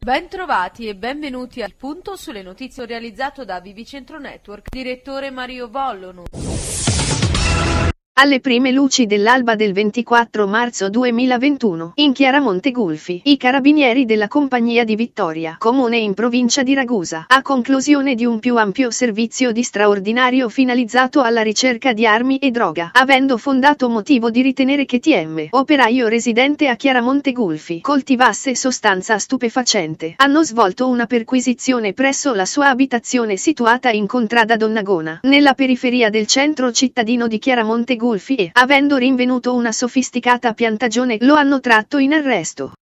Bentrovati e benvenuti al Punto sulle notizie realizzato da Vivicentro Network, direttore Mario Vollonu. Alle prime luci dell'alba del 24 marzo 2021, in Chiaramonte Gulfi, i carabinieri della Compagnia di Vittoria, comune in provincia di Ragusa, a conclusione di un più ampio servizio di straordinario finalizzato alla ricerca di armi e droga, avendo fondato motivo di ritenere che TM, operaio residente a Chiaramonte Gulfi, coltivasse sostanza stupefacente, hanno svolto una perquisizione presso la sua abitazione situata in Contrada Donnagona, nella periferia del centro cittadino di Chiaramonte Gulfi e, avendo rinvenuto una sofisticata piantagione, lo hanno tratto in arresto.